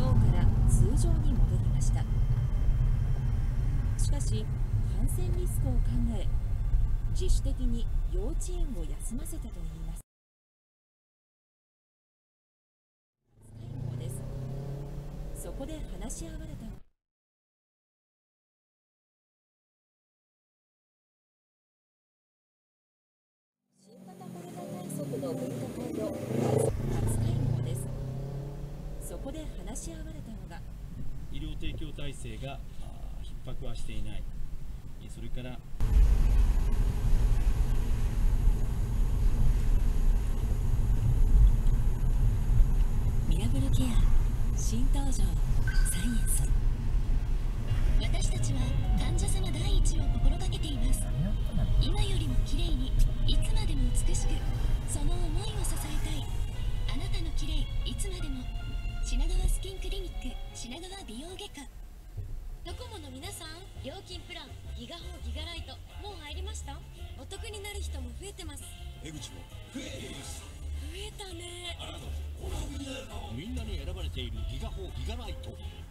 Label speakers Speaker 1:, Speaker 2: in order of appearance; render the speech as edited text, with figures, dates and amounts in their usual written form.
Speaker 1: 日から通常に戻りました。しかし感染リスクを考え、自主的に幼稚園を休ませたといいます。最後です。そこで話し合われたのは、新型コロナ対策の分科会の初会合です。そこで話し合われたのが、
Speaker 2: 医療提供体制が逼迫はしていない、それから
Speaker 1: ミラブルケア新登場サイエンス。
Speaker 3: 私たちは患者様第一を心がけています。今よりも綺麗に、いつまでも美しく、その思いを支えたい。あなたの綺麗いつまでも。品川スキンクリニック品川美容外科。ドコモの皆さん、料金プランギガホーギガライトもう入りました？お得になる人も増えてます。
Speaker 4: 出口も増えています。
Speaker 3: 増えたね。
Speaker 4: あなたもお得になるかも。
Speaker 2: みんなに選ばれているギガホーギガライト。